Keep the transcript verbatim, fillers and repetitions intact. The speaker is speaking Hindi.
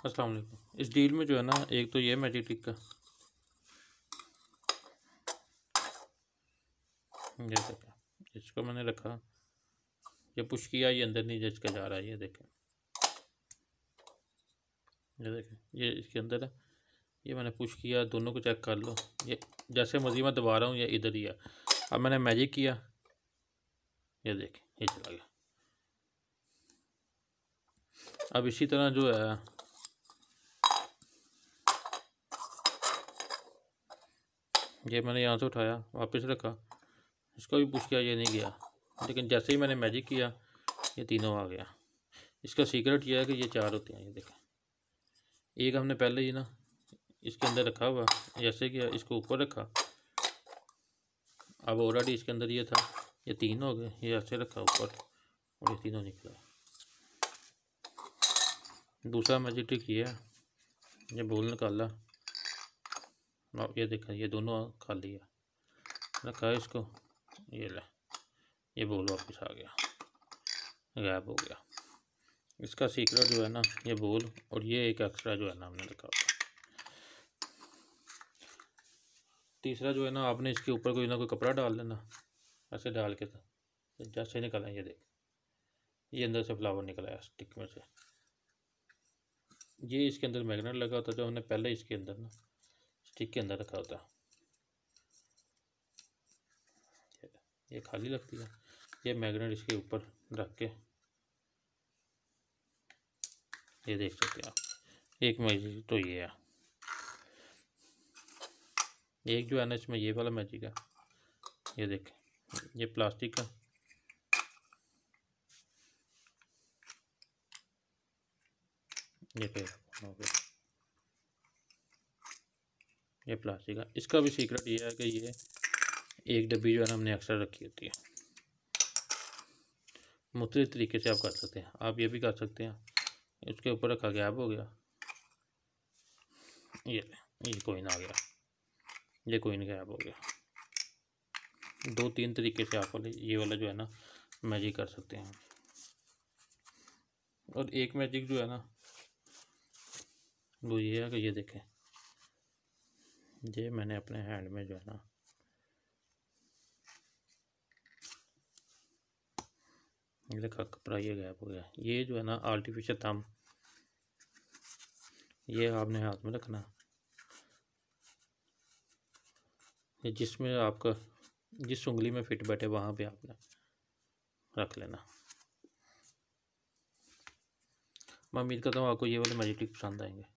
अस्सलाम वालेकुम। इस डील में जो है ना, एक तो ये मैजिक टिक का, ये देखें, इसको मैंने रखा, ये पुश किया, ये अंदर नहीं जच के जा रहा है। ये देखें, ये देखें, ये इसके अंदर है। ये मैंने पुश किया, दोनों को चेक कर लो। ये जैसे मर्जी मैं दबा रहा हूँ, ये इधर ही है। अब मैंने मैजिक किया, ये देखें, ये चला गया। अब इसी तरह जो है, ये मैंने यहाँ से उठाया, वापस रखा, इसको भी पुश किया, ये नहीं गया। लेकिन जैसे ही मैंने मैजिक किया, ये तीनों आ गया। इसका सीक्रेट ये है कि ये चार होते हैं। ये देखें, एक हमने पहले ही ना इसके अंदर रखा हुआ, जैसे कि इसको ऊपर रखा, अब ऑलरेडी इसके अंदर ये था, ये तीन हो गए। ये ऐसे रखा ऊपर और ये तीनों निकला। दूसरा मैजिक ट्रिक ये है, ये बोल निकाला, ये देखा, ये दोनों खाली है, रखा इसको, ये ले, ये बोल वापस आ गया, गायब हो गया। इसका सीक्रेट जो है ना, ये बोल और ये एक एक्स्ट्रा जो है ना हमने रखा हुआ। तीसरा जो है ना, आपने इसके ऊपर कोई ना कोई कपड़ा डाल लेना, ऐसे डाल के तो जैसे निकला, ये देख, ये अंदर से फ्लावर निकला है स्टिक में से। ये इसके अंदर मैग्नेट लगा होता, जो हमने पहले इसके अंदर ना स्टिक के अंदर रखा होता। ये खाली लगती है, ये मैग्नेट इसके ऊपर रख के, ये देख सकते हैं आप। एक मैजिक तो ये है, एक जो है ना इसमें ये वाला मैजिक है, ये देखें, ये प्लास्टिक का, ये पे ये प्लास्टिक का। इसका भी सीक्रेट ये है कि ये एक डब्बी जो है ना हमने एक्स्ट्रा रखी होती है। मुख्तलिफ तरीके से आप कर सकते हैं, आप ये भी कर सकते हैं, इसके ऊपर रखा, गैप हो गया, ये ये कोइन आ गया, ये कोइन गैप हो गया। दो तीन तरीके से आप वाले ये वाला जो है ना मैजिक कर सकते हैं। और एक मैजिक जो है ना वो ये है कि ये देखें, ये मैंने अपने हैंड में जो है ना ये देखा, कपड़ा ये गैप हो गया। ये जो है ना आर्टिफिशियल थंब, ये आपने हाथ में रखना, ये जिसमें आपका जिस उंगली में फिट बैठे वहाँ पे आपने रख लेना। मैं उम्मीद करता हूँ आपको ये वाले मैजिक टिप पसंद आएंगे।